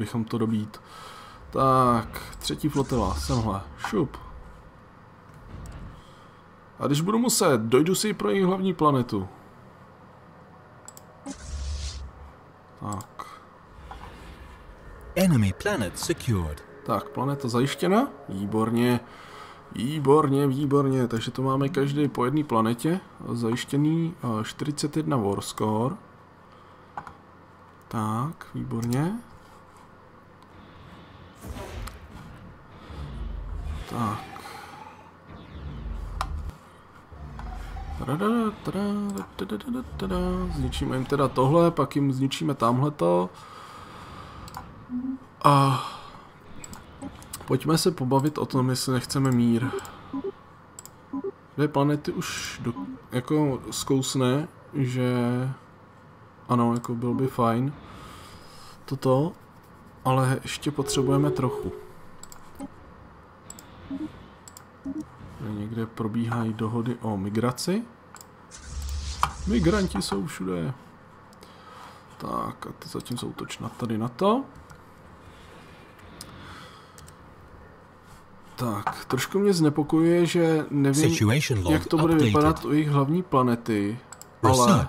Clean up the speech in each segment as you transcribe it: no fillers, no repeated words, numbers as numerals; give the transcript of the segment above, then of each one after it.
bychom to dobít. Tak, třetí flotila, semhle, šup. A když budu muset, dojdu si pro jejich hlavní planetu. Tak. Enemy planet secured. Tak, planeta zajištěna. Výborně. Výborně, výborně. Takže to máme každý po jedné planetě. Zajištěný 41 war score. Tak, výborně. Tak. Zničíme jim teda tohle, pak jim zničíme tamhleto. A pojďme se pobavit o tom, jestli nechceme mír. Dvě planety už jako zkousne, že ano, jako byl by fajn toto, ale ještě potřebujeme trochu. Někde probíhají dohody o migraci. Migranti jsou všude. Tak a ty zatím jsou útočná tady na to. Tak, trošku mě znepokojuje, že nevím, jak to bude vypadat u jejich hlavní planety, ale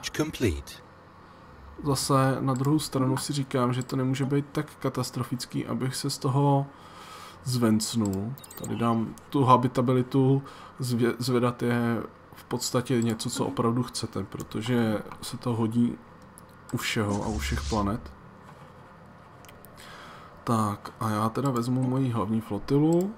zase na druhou stranu si říkám, že to nemůže být tak katastrofický, abych se z toho zvencnul. Tady dám tu habitabilitu, zvedat je v podstatě něco, co opravdu chcete, protože se to hodí u všeho a u všech planet. Tak a já teda vezmu moji hlavní flotilu.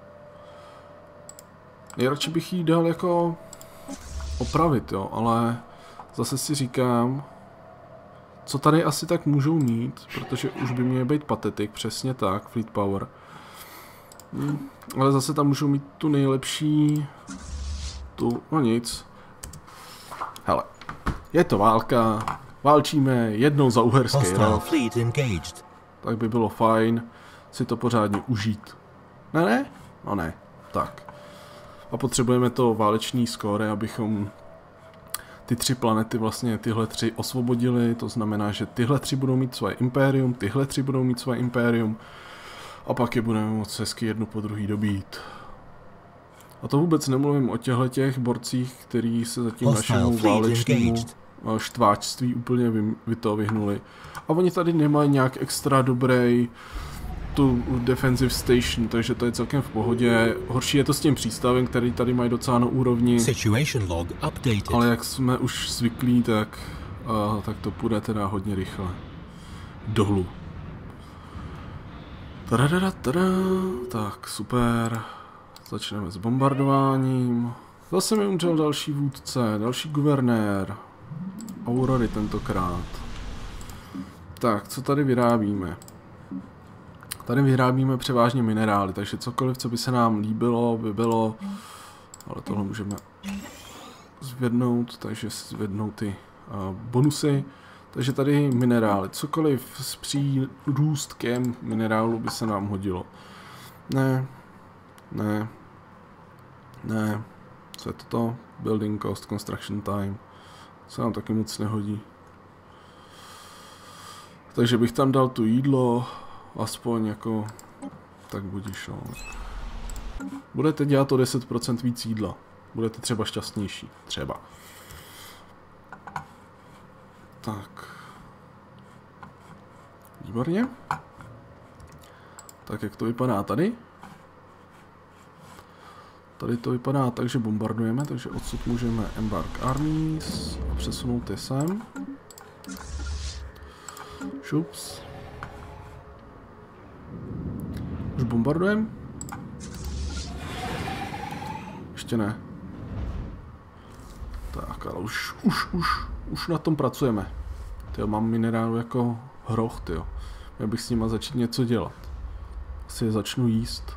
Nejradši bych jí dal jako opravit, jo, ale zase si říkám, co tady asi tak můžou mít, protože už by měl být patetik, přesně tak, Fleet Power. Ale zase tam můžou mít tu nejlepší, no nic. Hele, je to válka, válčíme jednou za uherský rok, tak by bylo fajn si to pořádně užít. Ne? No ne, tak. A potřebujeme to válečný skóre, abychom ty tři planety, vlastně tyhle tři osvobodili, to znamená, že tyhle tři budou mít své impérium, tyhle tři budou mít své impérium a pak je budeme moct hezky jednu po druhý dobít. A to vůbec nemluvím o těch borcích, kteří se zatím našemu válečnému štváčství úplně vyhnuli. A oni tady nemají nějak extra dobrý tu defensive station, takže to je celkem v pohodě. Horší je to s tím přístavem, který tady mají docela na úrovni. Ale jak jsme už zvyklí, tak to půjde teda hodně rychle. Dolů. Tak, super. Začneme s bombardováním. Zase mi umřel další vůdce, další guvernér. Aurory tentokrát. Tak, co tady vyrábíme? Tady vyrábíme převážně minerály, takže cokoliv, co by se nám líbilo, by bylo... Ale tohle můžeme zvednout, takže zvednout ty bonusy. Takže tady minerály. Cokoliv s přírůstkem minerálu by se nám hodilo. Ne. Co je toto? Building cost, construction time. Se nám taky moc nehodí. Takže bych tam dal tu jídlo, aspoň jako... Tak budíš, no. Budete dělat o 10% víc jídla. Budete třeba šťastnější. Třeba. Tak. Výborně. Tak jak to vypadá tady? Tady to vypadá tak, že bombardujeme, takže odsud můžeme embark armies a přesunout je sem. Šups. Už bombardujeme? Ještě ne. Tak, ale už na tom pracujeme. Tyjo, mám minerálu jako hroch, tyjo. Já bych s nima začít něco dělat. Asi je začnu jíst.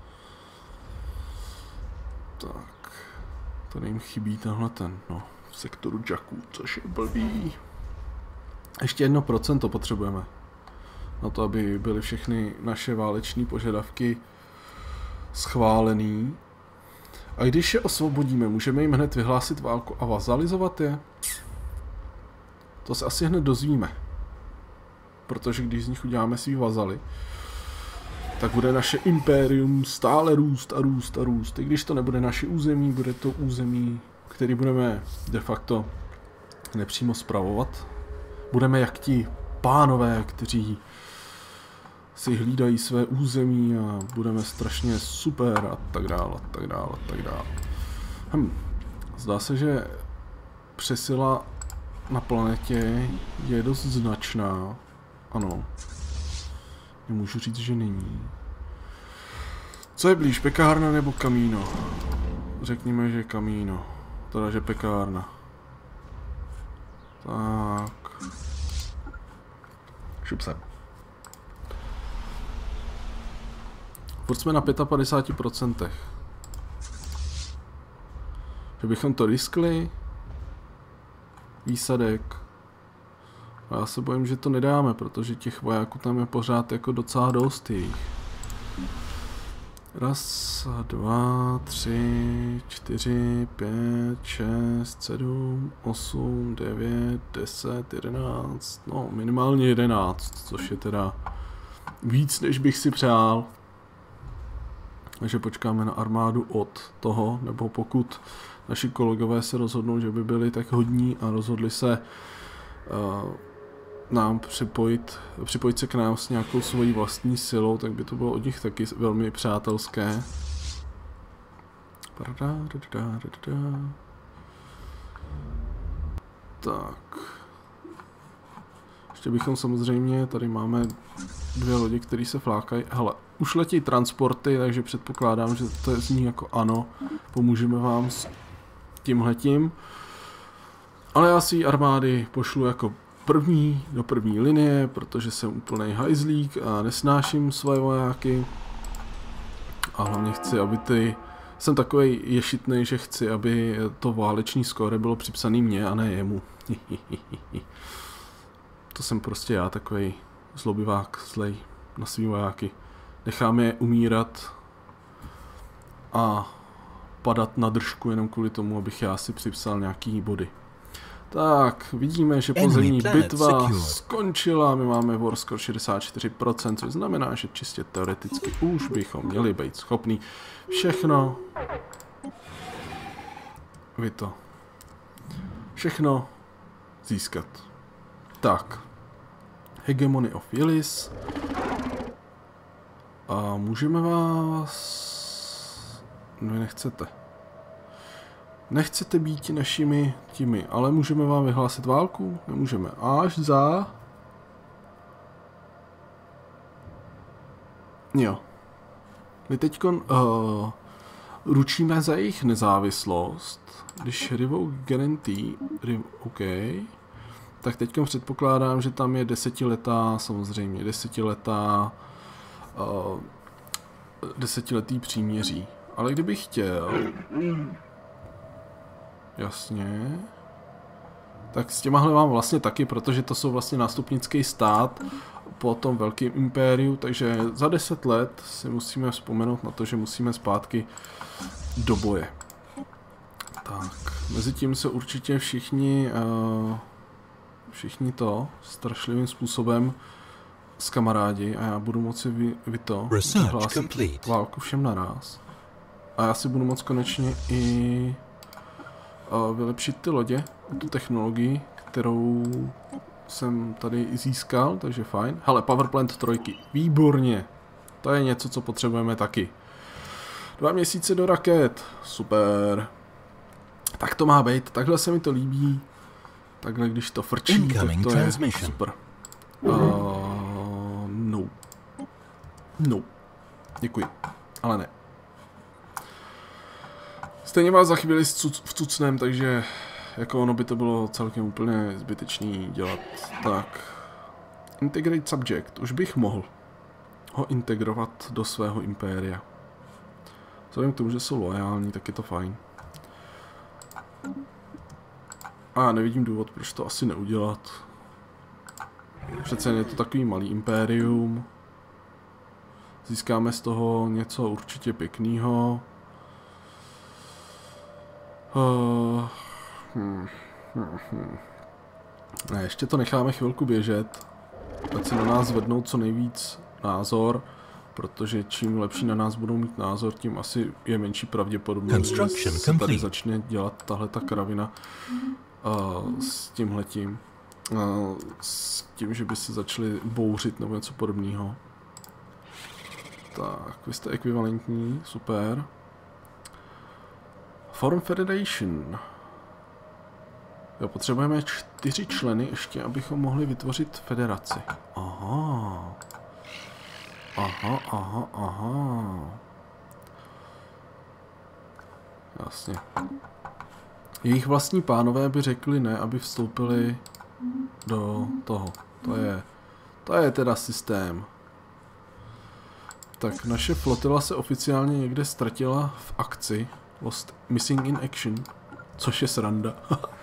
Tak. Tady jim chybí tenhle ten, no, v sektoru Jakku, což je blbý. Ještě 1% potřebujeme. Na to, aby byly všechny naše váleční požadavky schválený. A když je osvobodíme, můžeme jim hned vyhlásit válku a vazalizovat je? To se asi hned dozvíme. protože když z nich uděláme svý vazaly, tak bude naše impérium stále růst a růst a růst. I když to nebude naše území, bude to území, který budeme de facto nepřímo spravovat. Budeme jak ti pánové, kteří si hlídají své území a budeme strašně super a tak dále, a tak dále, a tak dále. Zdá se, že přesila na planetě je dost značná. Ano. Nemůžu říct, že není. Co je blíž, pekárna nebo kamíno? Řekněme, že kamíno. Teda, že pekárna. Tak. Šup sem. Furt jsme na 55%. Že bychom to riskli. Výsadek. A já se bojím, že to nedáme, protože těch vojáků tam je pořád jako docela dost jich. 1, 2, 3, 4, 5, 6, 7, 8, 9, 10, 11, no minimálně 11, což je teda víc, než bych si přál. Takže počkáme na armádu od toho, nebo pokud naši kolegové se rozhodnou, že by byli tak hodní a rozhodli se nám připojit se k nám s nějakou svojí vlastní silou, tak by to bylo od nich taky velmi přátelské. Tak. Ještě bychom samozřejmě, tady máme 2 lodi, které se flákají. Hele, už letí transporty, takže předpokládám, že to zní jako ano, pomůžeme vám s tímhletím. Ale já si armády pošlu jako první do první linie, protože jsem úplnej hajzlík a nesnáším své vojáky. A hlavně chci, aby jsem takovej ješitnej, že chci, aby to váleční skóre bylo připsaný mně a ne jemu. To jsem prostě já, takovej zlobivák, zlej na svý vojáky. Nechám je umírat a padat na držku jenom kvůli tomu, abych já si připsal nějaký body. Tak, vidíme, že pozemní bitva skončila, my máme war score 64%, což znamená, že čistě teoreticky už bychom měli být schopní všechno získat. Tak, Hegemony of Ylis. A můžeme vás... No, nechcete. Nechcete být našimi těmi, ale můžeme vám vyhlásit válku? Nemůžeme. Až za... Jo. My teďkon ručíme za jejich nezávislost. Když Revoke Guarantee... OK. Tak teďkon předpokládám, že tam je 10letá, samozřejmě, 10letý příměří. Ale kdybych chtěl... Jasně. Tak s těmahle mám vlastně taky, protože to jsou vlastně nástupnický stát po tom velkém impériu, takže za 10 let si musíme vzpomenout na to, že musíme zpátky do boje. Tak, mezitím se určitě všichni to strašlivým způsobem zkamarádi a já budu moci vyhlásit válku všem naraz. A já si budu moct konečně i vylepšit ty lodě, tu technologii, kterou jsem tady získal, takže fajn. Hele, Powerplant 3, výborně. To je něco, co potřebujeme taky. 2 měsíce do raket, super. Tak to má být, takhle se mi to líbí. Takhle, když to frčí, tak to je super. No. No. Děkuji, ale ne. Stejně vás za chvíli vcucnem, takže jako ono by to bylo celkem úplně zbytečný dělat. Tak, integrate subject, už bych mohl ho integrovat do svého impéria. Vzhledem k tomu, že jsou loajální, tak je to fajn. A nevidím důvod, proč to asi neudělat. Přece je to takový malý impérium. Získáme z toho něco určitě pěkného. Ne, ještě to necháme chvilku běžet. ať si na nás vednou co nejvíc názor, protože čím lepší na nás budou mít názor, tím asi je menší pravděpodobnost, že se tady začne dělat tahleta kravina s tímhletím. S tím, že by se začali bouřit nebo něco podobného. Tak, vy jste ekvivalentní, super. Foreign Federation. Jo, potřebujeme 4 členy ještě, abychom mohli vytvořit federaci. Aha. Aha. Jasně. Jejich vlastní pánové by řekli ne, aby vstoupili do toho. To je teda systém. Tak naše flotila se oficiálně někde ztratila v akci. Lost missing in action. Což je sranda.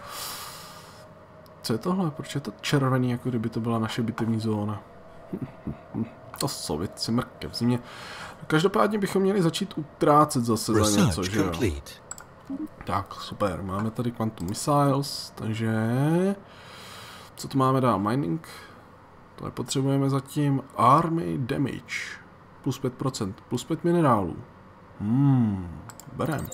Co je tohle? Proč je to červený, jako kdyby to byla naše bitevní zóna? To sovětci mrkev z mě. Každopádně bychom měli začít utrácet zase za něco, že jo? Tak, super. Máme tady Quantum Missiles, takže... Co tu máme dál? Mining. To nepotřebujeme zatím. Army Damage. Plus 5%. Plus 5 minerálů. Berem.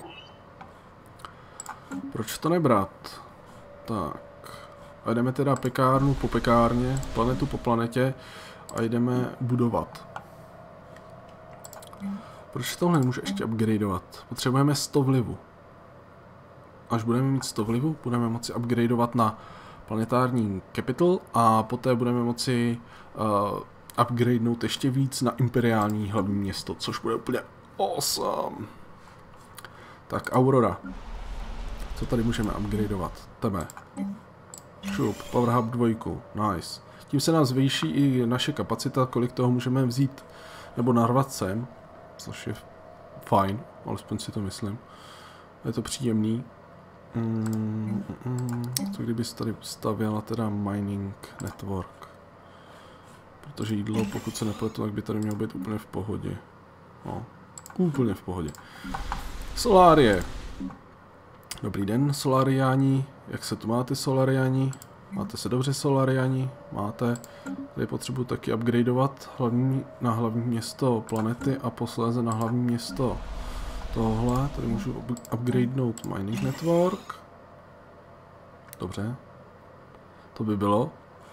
Proč to nebrat? Tak. A jdeme teda pekárnu po pekárně, planetu po planetě a jdeme budovat. Proč tohle nemůže ještě upgradeovat? Potřebujeme 100 vlivu. Až budeme mít 100 vlivu, budeme moci upgradeovat na planetární capital a poté budeme moci upgradenout ještě víc na imperiální hlavní město, což bude úplně awesome. Tak Aurora. Co tady můžeme upgradeovat? Tebe. Šup, Power Hub 2, nice. Tím se nás zvýší i naše kapacita, kolik toho můžeme vzít nebo narvat sem, což je fajn, alespoň si to myslím. Je to příjemný. Co kdybys tady stavěla teda mining network? Protože jídlo, pokud se nepletu, tak by tady mělo být úplně v pohodě. No, úplně v pohodě. Solárie. Dobrý den, solariáni. Jak se tu máte, solariáni? Máte se dobře, solariáni? Máte. Tady potřebuji taky upgradeovat na hlavní město planety a posléze na hlavní město tohle. Tady můžu upgradenout mining network. Dobře. To by bylo.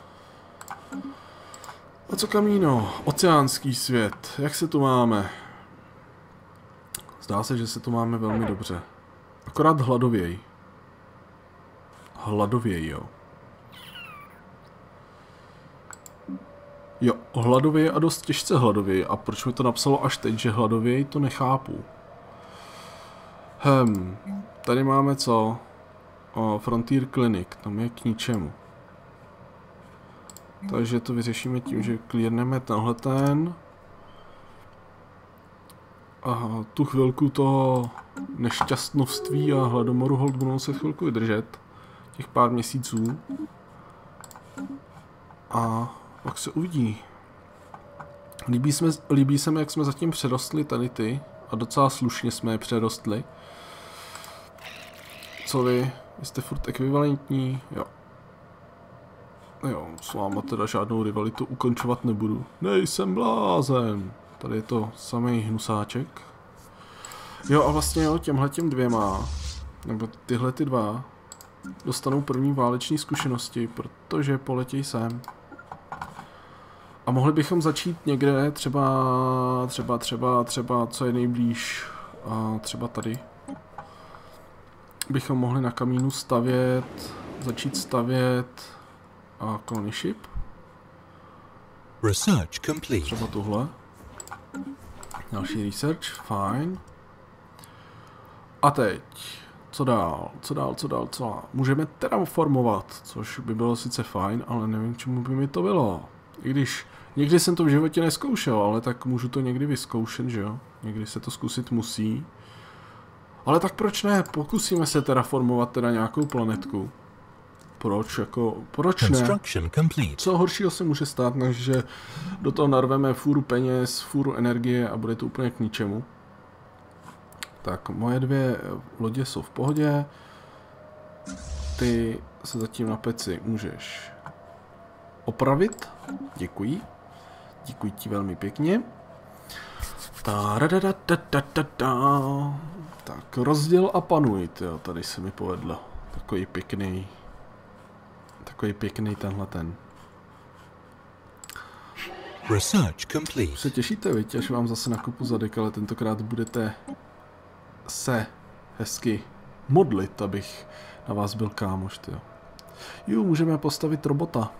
A co Kamíno? Oceánský svět. Jak se tu máme? Zdá se, že se tu máme velmi dobře. Akorát hladověj. Hladověj, jo. Jo, hladověj a dost těžce hladověj. A proč mi to napsalo až teď, že hladověj, to nechápu. Tady máme co? Frontier Clinic, tam je k ničemu. Takže to vyřešíme tím, že clearneme tenhle ten. A tu chvilku toho nešťastnovství a hladomoru hold budou se chvilku vydržet. Těch pár měsíců. A pak se uvidí. Líbí se mi, jak jsme zatím přerostli tady ty. A docela slušně jsme je přerostli. Co vy? Vy jste furt ekvivalentní? Jo. Jo, s váma teda žádnou rivalitu ukončovat nebudu. Nejsem blázen. Tady je to samý hnusáček. Jo a vlastně jo, těmhletěm dvěma, nebo tyhle ty dva, dostanou první váleční zkušenosti, protože poletěj sem. A mohli bychom začít někde, třeba, co je nejblíž, a třeba tady. Bychom mohli na Kamínu začít stavět colony ship. Research complete. Třeba tuhle. Další research, fajn. A teď, co dál? Můžeme terraformovat, což by bylo sice fajn, ale nevím, čemu by mi to bylo. I když někdy jsem to v životě neskoušel, ale tak můžu to někdy vyzkoušet, že jo? Někdy se to zkusit musí. Ale tak proč ne? Pokusíme se terraformovat teda nějakou planetku. Proč ne? Co horšího se může stát, než že do toho narveme fůru peněz, fůru energie a bude to úplně k ničemu. Tak, moje dvě lodě jsou v pohodě. Ty se zatím na peci můžeš opravit. Děkuji. Děkuji ti velmi pěkně. Tak, rozděl a panuj, tyjo, tady se mi povedlo. Takový pěkný tenhle ten. Research complete. Se těšíte, viď, až vám zase nakupu zadek, ale tentokrát budete se hezky modlit, abych na vás byl kámoš, tyjo. Jo, můžeme postavit robota.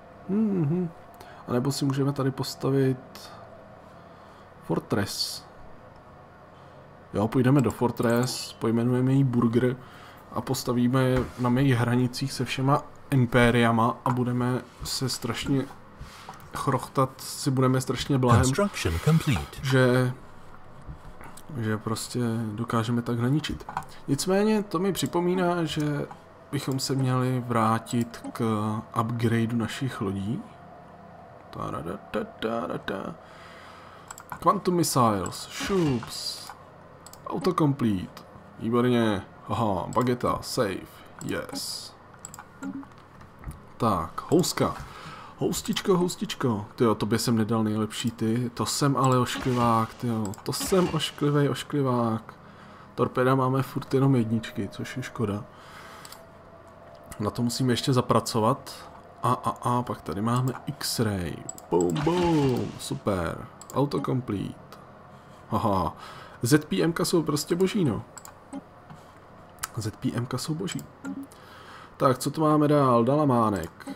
A nebo si můžeme tady postavit Fortress. Jo, půjdeme do Fortress, pojmenujeme jí Burger a postavíme je na mých hranicích se všema impériama a budeme se strašně chrochtat, si budeme strašně blahem, že prostě dokážeme tak hraničit. Nicméně to mi připomíná, že bychom se měli vrátit k upgradeu našich lodí. Quantum Missiles, Shoops, Autocomplete, výborně, aha, Bageta, Save, yes. Tak, houska. Houstičko, tyjo, tobě jsem nedal nejlepší ty, to jsem ale ošklivák, tyjo, to jsem ošklivák. Torpéda máme furt jenom jedničky, což je škoda. Na to musíme ještě zapracovat. A pak tady máme X-Ray, boom, super, Autocomplete. Haha, ZPMka jsou prostě boží, no. ZPMka jsou boží. Tak, co tu máme dál? Dalamánek.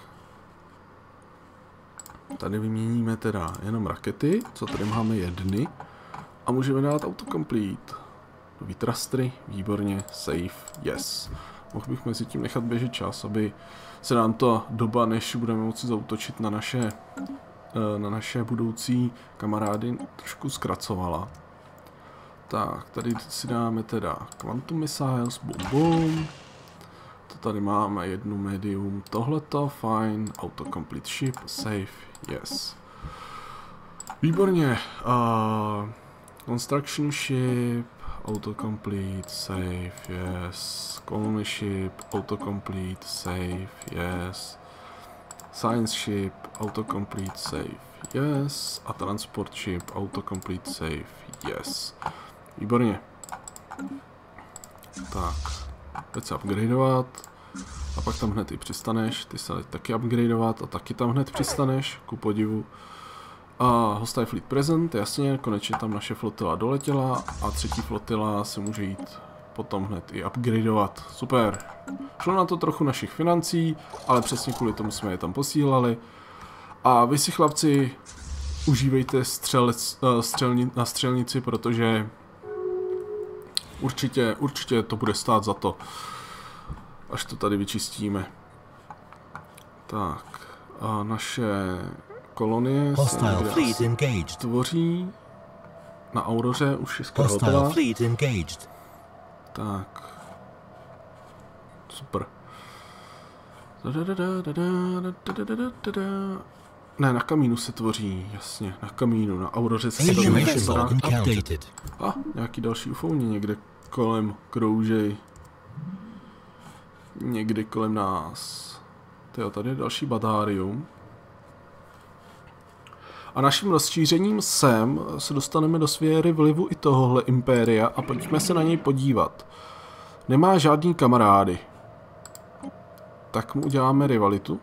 Tady vyměníme teda jenom rakety, co tady máme jedny. A můžeme dát Autocomplete. Výtrastry, výborně, save, yes. Mohl bych mezi tím nechat běžet čas, aby se nám to doba, než budeme moci zaútočit na naše budoucí kamarády, trošku zkracovala. Tak, tady si dáme teda Quantum Missiles, boom. To tady máme jednu medium, tohleto, fine, Autocomplete ship, save, yes. Výborně, Construction ship, Autocomplete, save, yes. Colony ship, Autocomplete, save, yes. Science ship, Autocomplete, save, yes. A Transport ship, Autocomplete, save, yes. Výborně. Tak, pojď se upgradeovat. A pak tam hned i přistaneš. Ty se taky upgradeovat a taky tam hned přistaneš, ku podivu. A Hostile Fleet Present, jasně, konečně tam naše flotila doletěla a třetí flotila se může jít potom hned i upgradeovat. Super. Šlo na to trochu našich financí, ale přesně kvůli tomu jsme je tam posílali. A vy si, chlapci, užívejte na střelnici, protože určitě to bude stát za to, až to tady vyčistíme. Tak, a naše kolonie se tvoří na Auroře, už je skoro hotová. Tak. Super. Ne, na Kamínu se tvoří, jasně, na Kamínu, na Auroře se tvoří. A, nějaký další ufouni někde kolem kroužej. Někde kolem nás. Tyjo, tady je další batárium. A naším rozšířením sem se dostaneme do sféry vlivu i tohohle impéria a pojďme se na něj podívat. Nemá žádný kamarády. Tak mu uděláme rivalitu.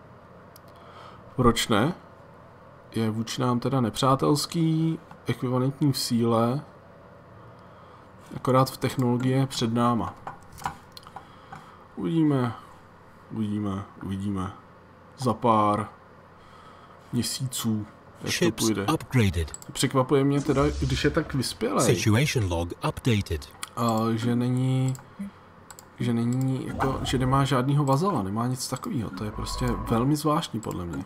Proč ne? Je vůči nám teda nepřátelský, ekvivalentní v síle, akorát v technologii před náma. Uvidíme. Za pár měsíců, jak to půjde. Překvapuje mě teda, když je tak vyspělej. Že není jako, že nemá žádnýho vazala, nemá nic takového. To je prostě velmi zvláštní podle mě.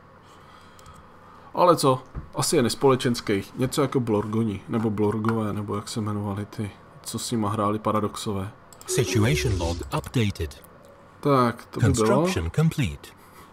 Ale co? Asi je nespolečenský. Něco jako Blorgoni, nebo Blorgové, nebo jak se jmenovali ty, co s nima hráli paradoxové. Situation log updated. Tak, to by bylo. Complete.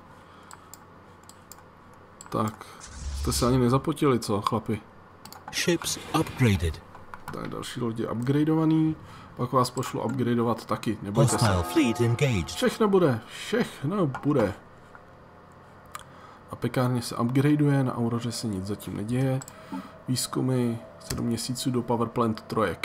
Tak, jste se ani nezapotili, co, chlapi? Ships upgraded. Tak, další lodě upgradeovaný. Pak vás pošlu upgradeovat taky, nebojte se. Všechno bude. A pekárně se upgradeuje, na Auroře se nic zatím neděje. Výzkumy 7 měsíců do Powerplant 3.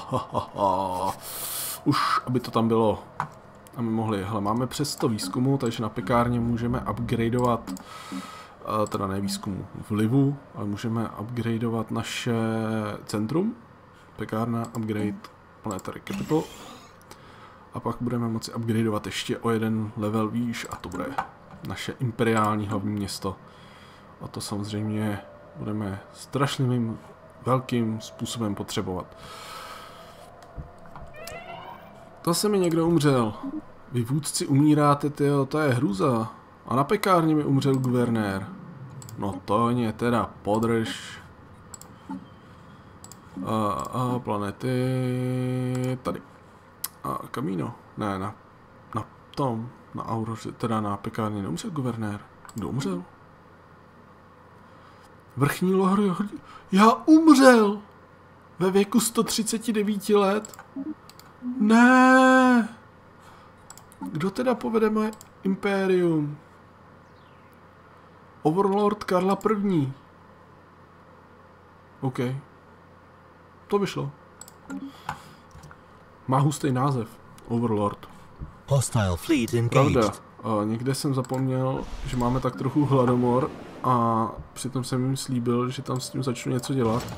Už, aby to tam bylo. A my mohli, hele, máme přes 100 výzkumů, takže na pekárně můžeme upgradeovat, teda ne výzkumu, vlivu, ale můžeme upgradeovat naše centrum. Pekárna, upgrade, Planetary Capital. A pak budeme moci upgradeovat ještě o jeden level výš a to bude naše imperiální hlavní město. A to samozřejmě budeme strašným velkým způsobem potřebovat. To se mi někdo umřel. Vy vůdci umíráte, tyjo, to je hrůza. A na pekárně mi umřel guvernér. No to mě teda podrž. A planety tady. A Kamino. Ne, na tom, na Auroře, teda na pekárně neumřel guvernér. Kdo umřel? Vrchní Lord. Já umřel! Ve věku 139 let? Ne! Kdo teda povede moje impérium? Overlord Karla I. OK. To vyšlo. Má hustý název. Overlord. Hostile fleet engaged. Pravda. Někde jsem zapomněl, že máme tak trochu hladomor a přitom jsem jim slíbil, že tam s tím začnu něco dělat.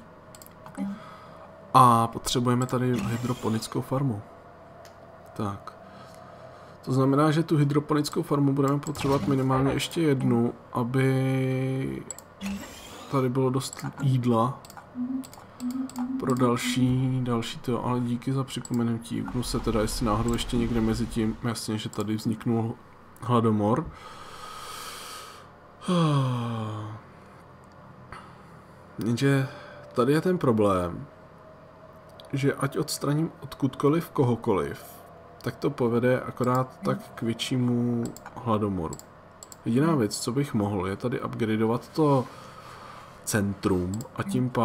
A potřebujeme tady hydroponickou farmu. Tak. To znamená, že tu hydroponickou farmu budeme potřebovat minimálně ještě jednu, aby tady bylo dost jídla pro další to, ale díky za připomenutí. Upnu se teda, jestli náhodou ještě někde mezi tím, jasně, že tady vzniknul hladomor. Jenže tady je ten problém, že ať odstraním odkudkoliv kohokoliv, tak to povede akorát tak k většímu hladomoru. Jediná věc, co bych mohl, je tady upgradeovat to centrum a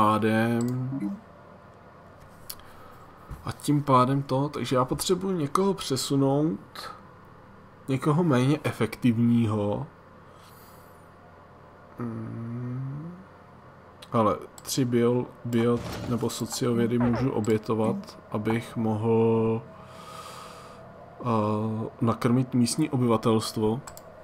tím pádem takže já potřebuji někoho přesunout, někoho méně efektivního. Ale 3 bio nebo sociovědy můžu obětovat, abych mohl nakrmit místní obyvatelstvo.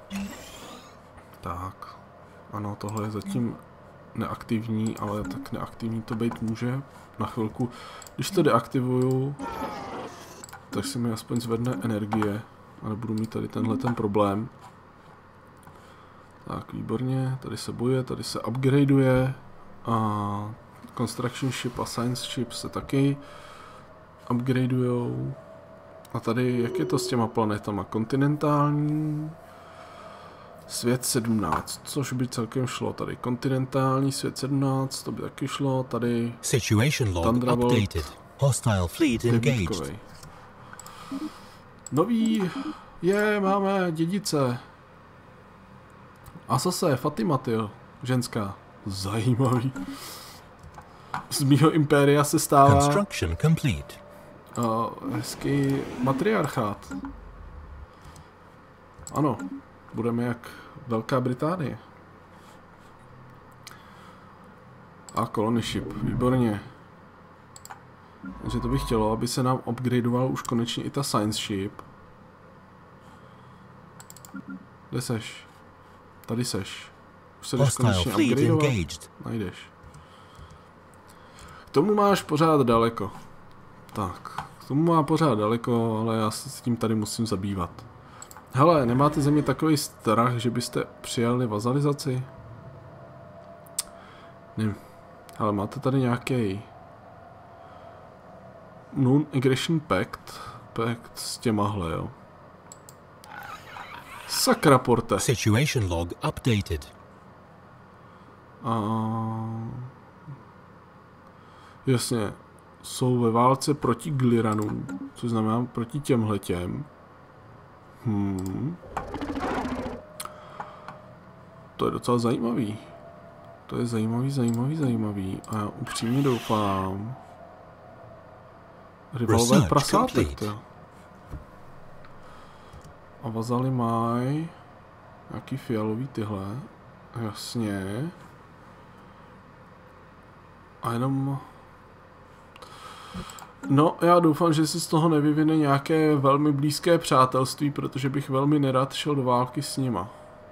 Tak, ano, tohle je zatím neaktivní, ale tak neaktivní to být může na chvilku. Když to deaktivuju, tak se mi aspoň zvedne energie a nebudu mít tady tenhle ten problém. Tak, výborně, tady se bojuje, tady se upgradeuje a Construction Ship a Science Ship se taky upgradeujou. A tady, jak je to s těma planetama? Kontinentální svět 17, což by celkem šlo. Tady kontinentální svět 17, to by taky šlo. Tady Situation log updated. Hostile fleet engaged. Nový máme dědice. A zase Fatima, tyjo, ženská. Zajímavý. Z mýho impéria se stává Construction complete. Hezký matriarchát. Ano, budeme jak Velká Británie. A colony ship, výborně. Takže to bych chtělo, aby se nám upgradeoval už konečně i ta science ship. Kde seš? Tady seš. Už se jdeš konečně upgradeovat? Najdeš. K tomu máš pořád daleko. Tak, k tomu má pořád daleko, ale já se s tím tady musím zabývat. Hele, nemáte ze mě takový strach, že byste přijali vazalizaci? Ne. Ale máte tady nějaký Non-Aggression Pact s těmahle, jo. Sakra porte. Situation log updated. Jasně, jsou ve válce proti Gliranům, což znamená proti těmhletěm. To je docela zajímavý. To je zajímavý. A já upřímně doufám. Rivalové prasátek, to. A vazaly mají. Nějaký fialový tyhle. Jasně. A jenom... No, já doufám, že se z toho nevyvine nějaké velmi blízké přátelství, protože bych velmi nerad šel do války s nima.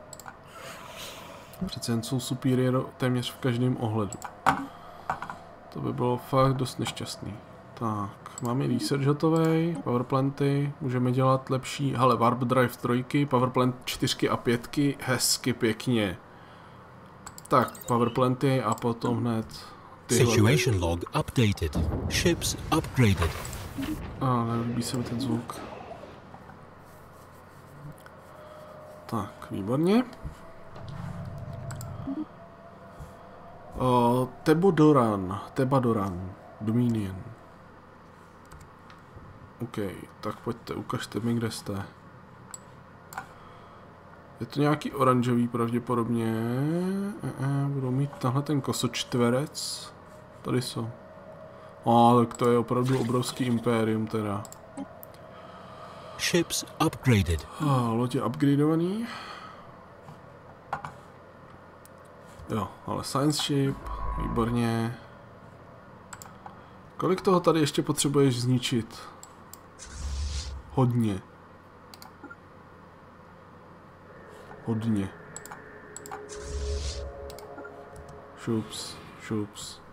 Přece jen jsou superior téměř v každém ohledu. To by bylo fakt dost nešťastný. Tak, máme research hotovej, powerplanty, můžeme dělat lepší, hele, warp drive 3, powerplant 4 a 5, hezky pěkně. Tak, powerplanty a potom hned tyhle. Situation log updated. Ships upgraded. A nelíbí se mi ten zvuk. Tak, výborně. Tebadoran, Dominion. OK, tak pojďte, ukažte mi, kde jste. Je to nějaký oranžový pravděpodobně. Budou mít tahle ten kosočtverec. Tady jsou. Tak to je opravdu obrovský impérium teda. Ships upgraded. Lodě upgradeovaný. Jo, ale science ship, výborně. Kolik toho tady ještě potřebuješ zničit? Hodně. Hodně. Šups, šups.